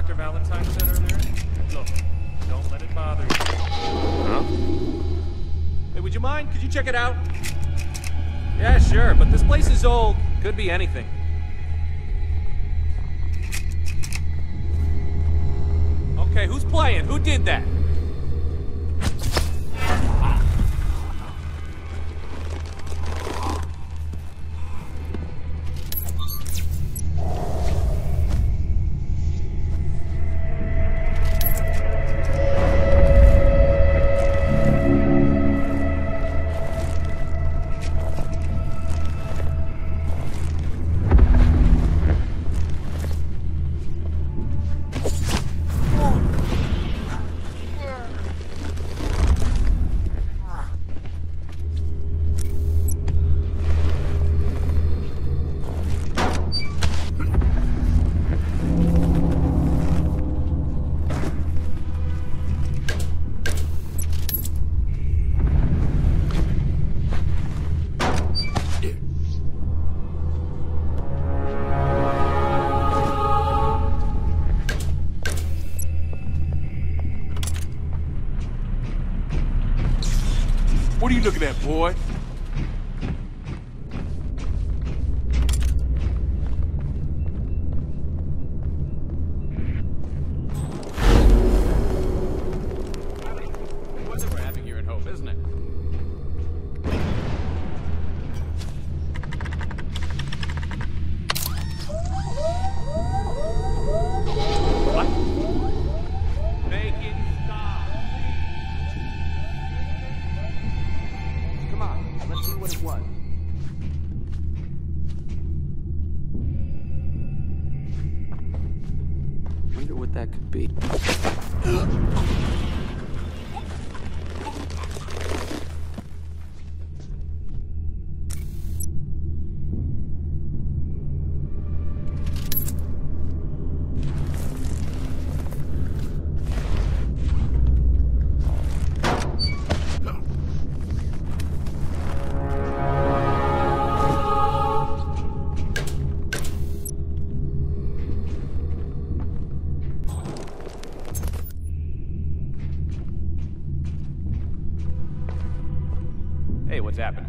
Dr. Valentine said earlier? Look, don't let it bother you. Huh? Hey, would you mind? Could you check it out? Yeah, sure, but this place is old. Could be anything. Okay, who's playing? Who did that? What are you looking at, boy? What's it we're having here in Hope, isn't it? What? Make it stop, please. Come on, let's see what it was. Wonder what that could be. Hey, what's happening?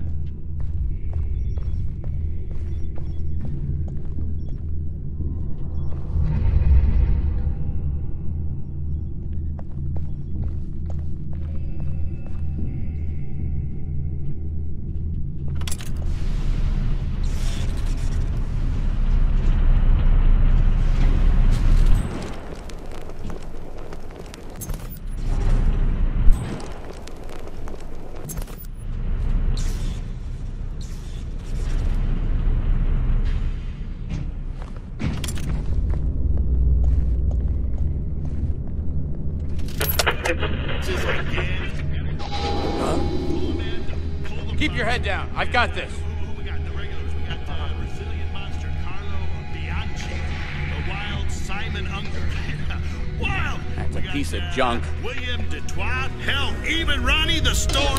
Keep your head down. I've got this. We got the regulars. We got the Brazilian monster Carlo Bianchi, the wild Simon Unger. Wild. That's a piece of junk. William Detroit. Hell, even Ronnie the Storm.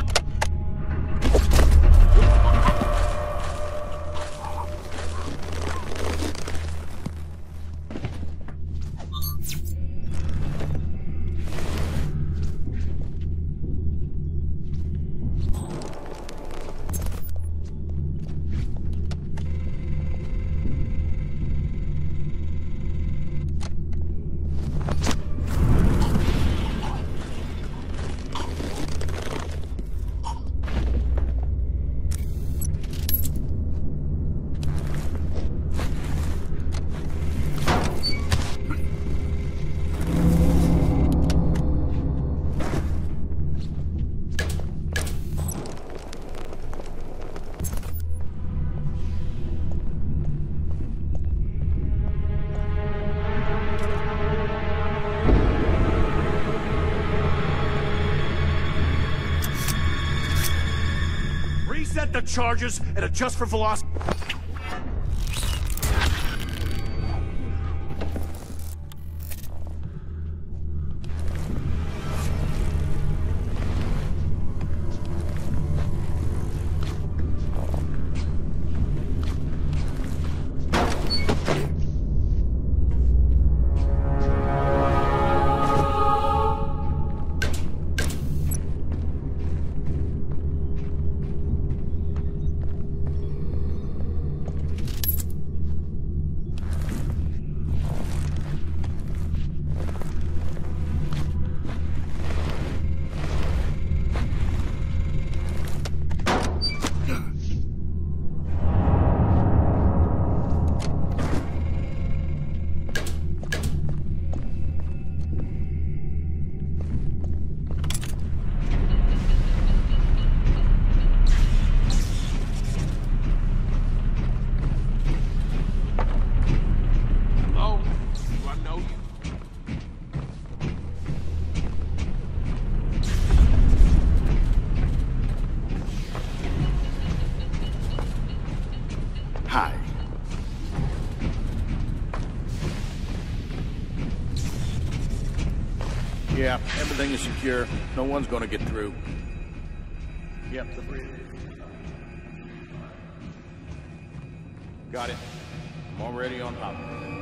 Reset the charges and adjust for velocity. Hi. Yeah, everything is secure. No one's gonna get through. Yep, the bridge. Got it. I'm already on top of it.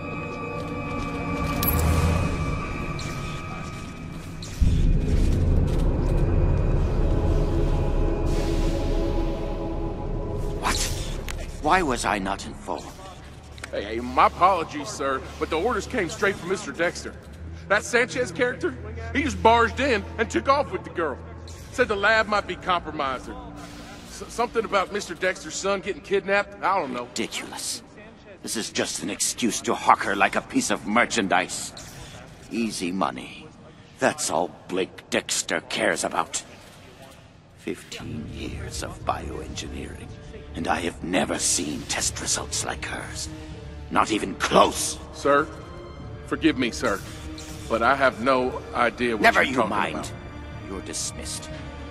What? Why was I not informed? Hey, my apologies, sir, but the orders came straight from Mr. Dexter. That Sanchez character, he just barged in and took off with the girl. Said the lab might be compromised or something about Mr. Dexter's son getting kidnapped. I don't know. Ridiculous. This is just an excuse to hawk her like a piece of merchandise. Easy money. That's all Blake Dexter cares about. 15 years of bioengineering, and I have never seen test results like hers. Not even close. Sir, forgive me, sir, but I have no idea what Never you're you talking mind. about. You're dismissed.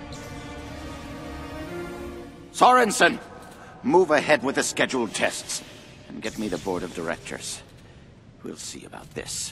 Sorensen, move ahead with the scheduled tests and get me the board of directors. We'll see about this.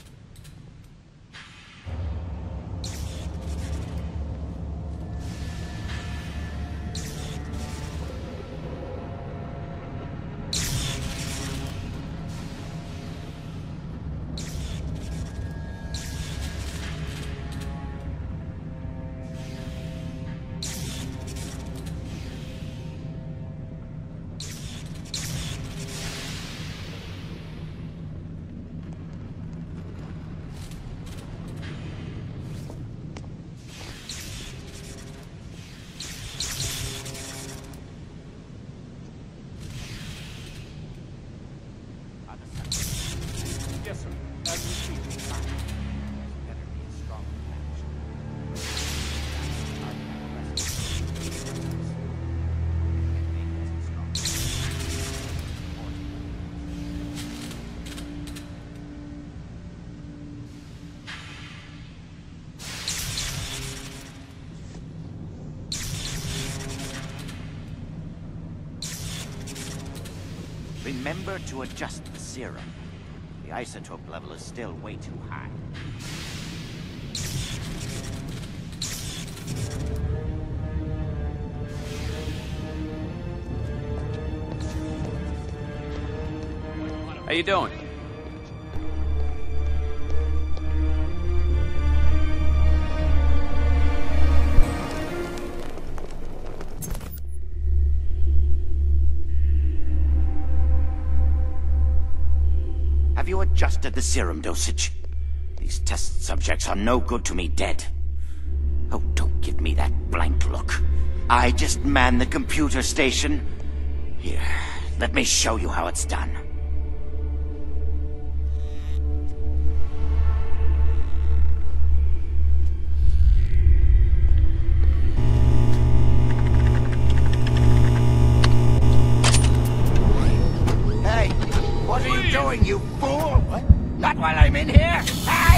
Yes, sir. As you speak. Remember to adjust the serum. The isotope level is still way too high. How you doing? Have you adjusted the serum dosage? These test subjects are no good to me dead. Oh, don't give me that blank look. I just man the computer station. Here, let me show you how it's done. Hey, what are you doing, you fool? What? Not while I'm in here! Ah!